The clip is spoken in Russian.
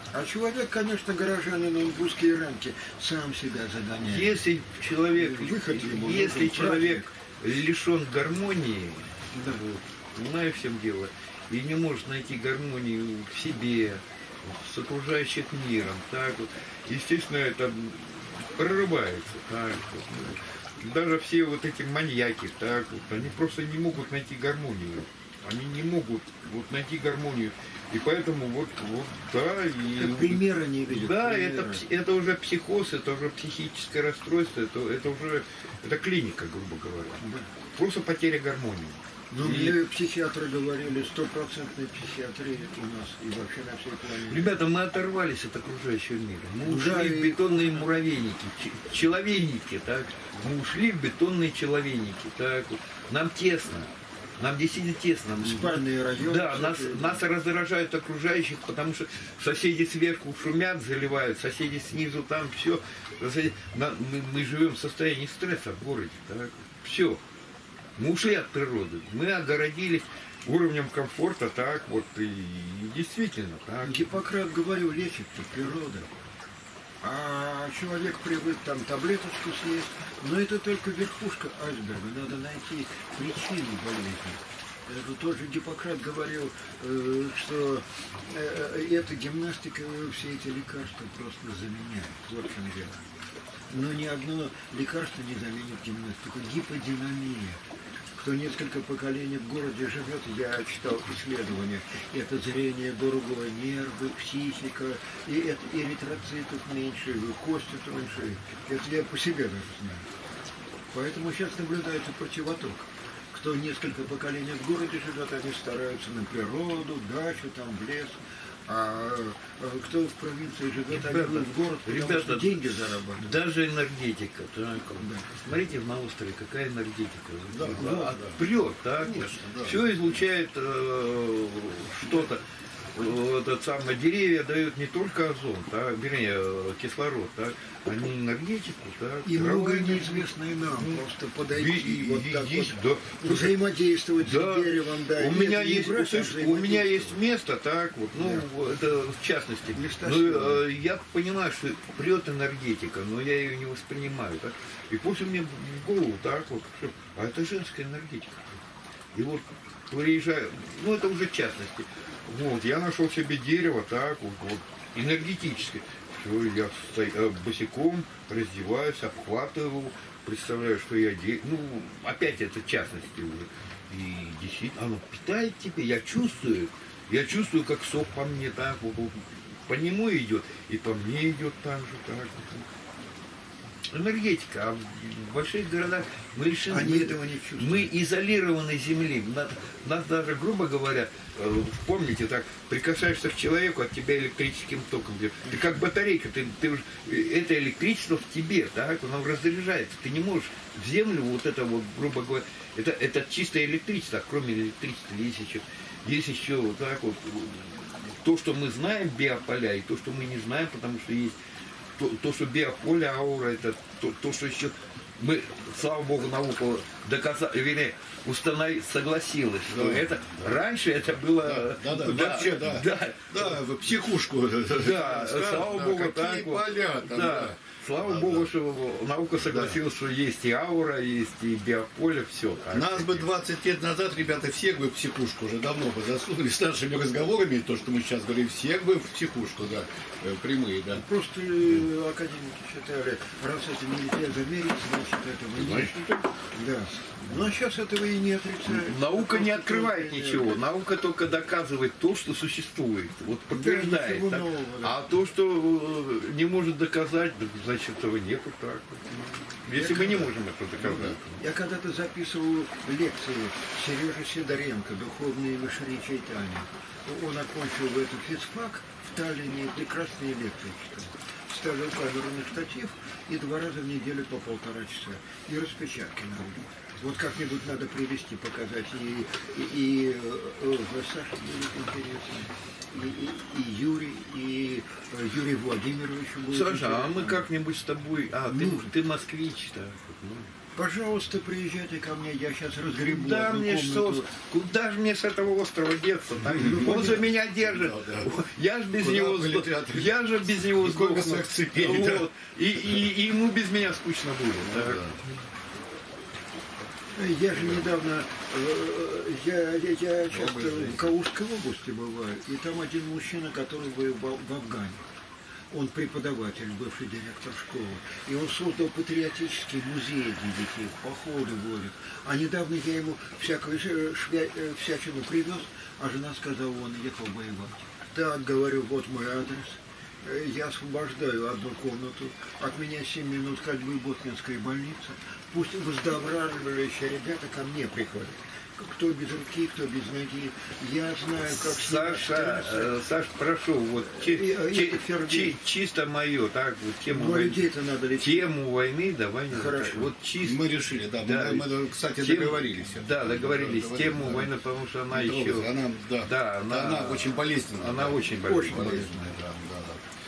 А человек, конечно, горожанин, он в узкие рамки сам себя загоняет. Если человек, если человек лишен гармонии, да, вот, понимаешь, в чем дело, и не может найти гармонию в себе, с окружающим миром, так вот, естественно, это прорывается, так вот. Даже все вот эти маньяки, так вот, они просто не могут найти гармонию. Они не могут вот найти гармонию. И поэтому вот да. И, примера не видят. Да, это уже психоз, это уже психическое расстройство, это клиника, грубо говоря. Да. Просто потеря гармонии. Ну, мне психиатры говорили, 100% психиатрии у нас и вообще на всей планете. Ребята, мы оторвались от окружающего мира. Мы ушли в бетонные муравейники, человейники, так. Мы ушли в бетонные человейники, так. Нам тесно. Нам действительно тесно. Спальные районы. Да, нас раздражают окружающих, потому что соседи сверху шумят, заливают, соседи снизу там все. Мы живем в состоянии стресса в городе. Так. Все. Мы ушли от природы. Мы огородились уровнем комфорта, так вот, и действительно. Так. Гиппократ говорил, лечит-то природа. А человек привык там таблеточку съесть, но это только верхушка айсберга, надо найти причину болезни. Это тоже Гиппократ говорил, что эта гимнастика, все эти лекарства просто заменяет. Вот в чем дело. Но ни одно лекарство не заменит гимнастику. Гиподинамия. Кто несколько поколений в городе живет, я читал исследования, это зрение другое, нервы, психика, и это эритроцитов меньше, кости тоньше. Это я по себе даже знаю. Поэтому сейчас наблюдается противоток. Кто несколько поколений в городе живет, они стараются на природу, дачу, там, в лес. А кто в провинции живет, они в город, потому что деньги зарабатывают. Даже энергетика. Так, да. Смотрите на острове, какая энергетика. Да, прет, так? Конечно, да. Все излучает что-то. Этот самый, деревья дают не только озон, так, вернее, кислород, так, они энергетику, так. И многое неизвестное нам, просто подойти, вот так есть, вот, да. взаимодействовать с деревом, да. У меня есть место, так вот, ну, да. Это в частности. Но, я понимаю, что прет энергетика, но я ее не воспринимаю, так. И после мне в голову, так вот, что, а это женская энергетика. И вот приезжаю, ну, это уже в частности. Вот, я нашел себе дерево, так, вот, энергетическое. Все, я босиком раздеваюсь, обхватываю, представляю, что я делаю. Ну, опять это в частности уже. И действительно, оно питает тебя, я чувствую, как сок по мне, так, вот, по нему идет, и по мне идет так же, так вот. Энергетика, а в больших городах мы лишены, они этого не чувствуют. Мы изолированы земли. Нас даже, грубо говоря, помните, так, прикасаешься к человеку, от тебя электрическим током бьет. Ты как батарейка, это электричество в тебе, так, оно разряжается. Ты не можешь в землю, вот это вот, грубо говоря, это чистое электричество, а кроме электричества есть еще вот так вот, то, что мы знаем, биополя, и то, что мы не знаем, потому что есть то, что биополе, аура, это то, что еще мы, слава богу, наука доказала, вернее, согласилась, что да, это да. Раньше это было вообще, в психушку. Да, слава богу, так вот. Да. Слава богу, что наука согласилась, что есть и аура, есть и биополе, все. Нас бы 20 лет назад, ребята, всех бы в психушку уже давно бы засунули с нашими разговорами, то, что мы сейчас говорим, всех бы в психушку, да, прямые, да. Просто академики считали, раз это нельзя замерить, значит этого нет. Да. Но сейчас этого и не отрицают. Наука не открывает ничего. Наука только доказывает то, что существует. Вот подтверждает. Да, нового, да. А то, что не может доказать, значит, этого нету. Так. Если мы не можем это доказать. Я когда-то записывал лекции Сережи Сидоренко, духовные мишери Чайтани. Он окончил этот физфак в Таллине, прекрасные лекции читал. Ставил камеру на штатив и 2 раза в неделю по 1,5 часа. И распечатки на улице. Вот как-нибудь надо привести, показать. И Саша будет интересно, и Юрий, и Юрий Владимирович будет. Саша, а мы как-нибудь с тобой... ты москвич, да? Пожалуйста, приезжайте ко мне, я сейчас разгребу Куда одну мне, комнату. куда же мне с этого острова деться? Он за меня держит. Я же без него Сколько сдохну. своих цепей, да. Вот. И ему без меня скучно будет. Так. Я же недавно, я часто в Калужской области бываю, и там один мужчина, который воевал в Афгане. Он преподаватель, бывший директор школы. И он создал патриотический музей для детей, походы водит. А недавно я ему всякую всячину привез, а жена сказала, он ехал воевать. Так, говорю, вот мой адрес. Я освобождаю одну комнату. От меня 7 минут ходьбы Боткинская больница. Пусть выздоравливающие ребята ко мне приходят. Кто без руки, кто без ноги. Я знаю, как... Саш, прошу, вот чисто мое, так, вот тему войны давай не Хорошо. Вот чисто. Мы решили, да. Мы, кстати, договорились. Да, договорились. Тему войны, потому что она еще... Она очень болезненная. Она очень болезненная. Да.